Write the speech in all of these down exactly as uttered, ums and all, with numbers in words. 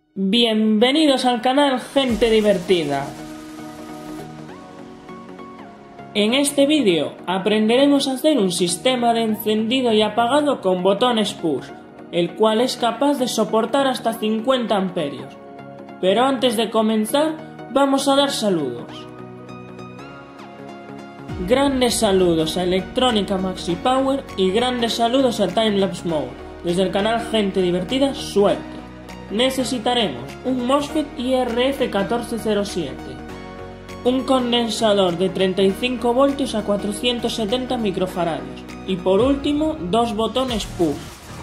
Bienvenidos al canal Gente Divertida. En este vídeo aprenderemos a hacer un sistema de encendido y apagado con botones push, el cual es capaz de soportar hasta cincuenta amperios. Pero antes de comenzar, vamos a dar saludos. Grandes saludos a Electrónica Maxi Power y grandes saludos a Timelapse Mode, desde el canal Gente Divertida. Suerte. Necesitaremos un MOSFET I R F catorce cero siete, un condensador de treinta y cinco voltios a cuatrocientos setenta microfaradios y por último dos botones push.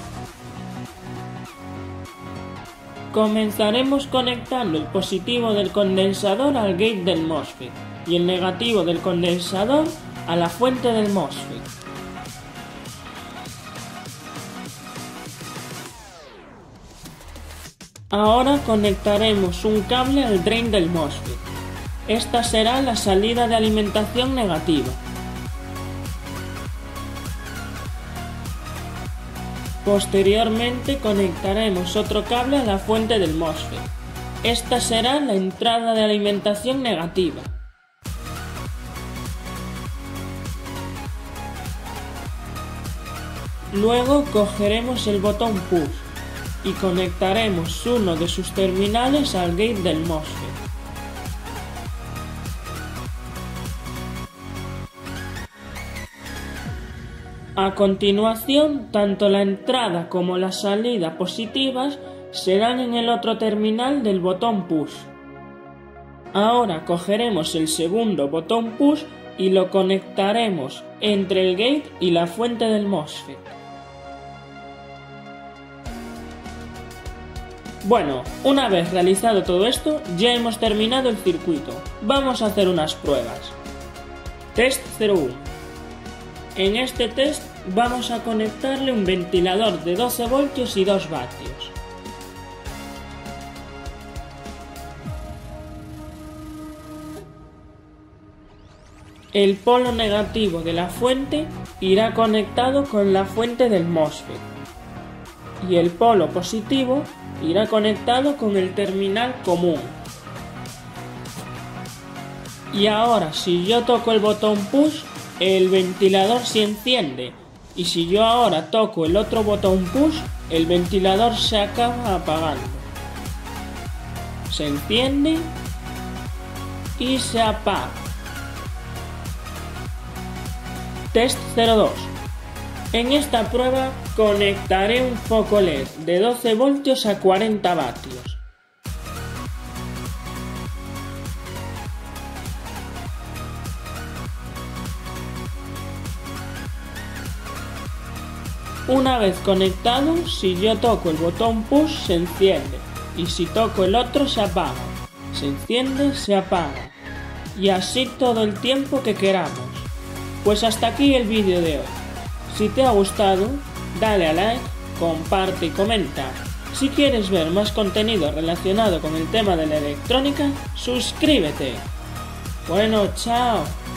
Comenzaremos conectando el positivo del condensador al gate del MOSFET y el negativo del condensador a la fuente del MOSFET. Ahora conectaremos un cable al drain del MOSFET. Esta será la salida de alimentación negativa. Posteriormente conectaremos otro cable a la fuente del MOSFET. Esta será la entrada de alimentación negativa. Luego cogeremos el botón push y conectaremos uno de sus terminales al gate del MOSFET. A continuación, tanto la entrada como la salida positivas serán en el otro terminal del botón push. Ahora cogeremos el segundo botón push y lo conectaremos entre el gate y la fuente del MOSFET. Bueno, una vez realizado todo esto, ya hemos terminado el circuito. Vamos a hacer unas pruebas. Test cero uno. En este test vamos a conectarle un ventilador de doce voltios y dos vatios. El polo negativo de la fuente irá conectado con la fuente del MOSFET y el polo positivo irá conectado con el terminal común. Y ahora, si yo toco el botón push, el ventilador se enciende, y si yo ahora toco el otro botón push, el ventilador se acaba apagando. Se enciende y se apaga. Test cero dos. En esta prueba conectaré un foco L E D de doce voltios a cuarenta vatios. Una vez conectado, si yo toco el botón push se enciende y si toco el otro se apaga. Se enciende, se apaga. Y así todo el tiempo que queramos. Pues hasta aquí el vídeo de hoy. Si te ha gustado, dale a like, comparte y comenta. Si quieres ver más contenido relacionado con el tema de la electrónica, suscríbete. Bueno, chao.